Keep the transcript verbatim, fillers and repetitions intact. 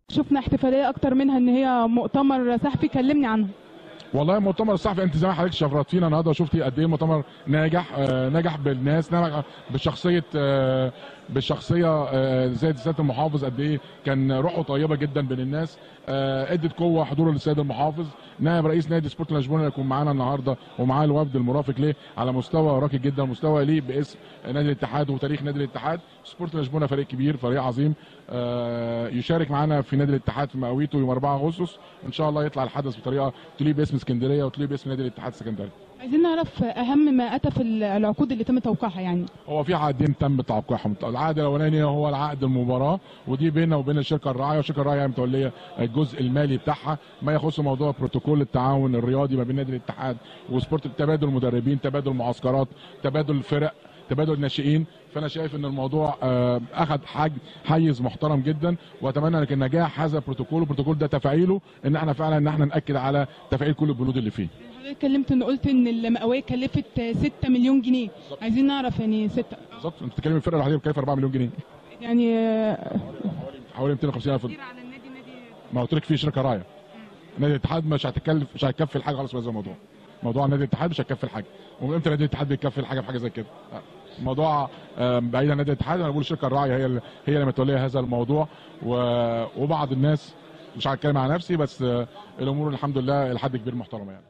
شفنا احتفاليه اكتر منها ان هي مؤتمر صحفي، كلمني عنها. والله المؤتمر الصحفي انت زي ما حضرتك شرفتينا النهارده وشفتي قد ايه المؤتمر ناجح، آه نجح بالناس، نجح بشخصيه آه بالشخصيه آه زي سياده المحافظ قد ايه كان روحه طيبه جدا بين الناس، آه ادت قوه حضوره للسيد المحافظ. نائب رئيس نادي سبورت لشبونه يكون معانا النهارده ومعاه الوفد المرافق ليه على مستوى راقي جدا، مستوى يليق باسم نادي الاتحاد وتاريخ نادي الاتحاد. سبورت لشبونه فريق كبير، فريق عظيم، آه يشارك معانا في نادي الاتحاد في مئويته يوم أربعة أغسطس. ان شاء الله يطلع الحدث بطريقه تليق باسم اسكندريه وتليق باسم نادي الاتحاد السكندري. عايزين نعرف اهم ما اتى في العقود اللي تم توقيعها. يعني هو في عقدين تم توقيعهم، العقد الاولاني هو العقد المباراه ودي بيننا وبين الشركه الراعيه، والشركه الراعيه متوليه الجزء المالي بتاعها ما يخص موضوع بروتوكول التعاون الرياضي ما بين نادي الاتحاد وسبورت، تبادل مدربين، تبادل معسكرات، تبادل فرق، تبادل ناشئين. فانا شايف ان الموضوع اخذ حيز محترم جدا، واتمنى ان نجاح هذا البروتوكول. البروتوكول ده تفعيله ان احنا فعلا ان احنا ناكد على تفعيل كل البنود اللي فيه. حضرتك اتكلمت ان قلت ان المئويه كلفت ستة مليون جنيه، عايزين نعرف يعني ستة بالظبط. انت بتتكلم الفرقه الوحيده بتكلف أربعة مليون جنيه، يعني حوالي مئتين وخمسين ألف. كتير على النادي. نادي ما قلت لك في شركه راعيه، نادي الاتحاد مش هتكلف مش هتكفي الحاجه خالص في هذا الموضوع. موضوع نادي الاتحاد مش هتكفي الحاجه، وامتى نادي الاتحاد بيكفي الحاجه في حاجه زي كده؟ الموضوع بعيد عن نادي الاتحاد، انا بقول الشركه الراعيه هي اللي هي اللي متوليه هذا الموضوع، وبعض الناس مش هتكلم عن نفسي، بس الامور الحمد لله لحد كبير محترمه يعني.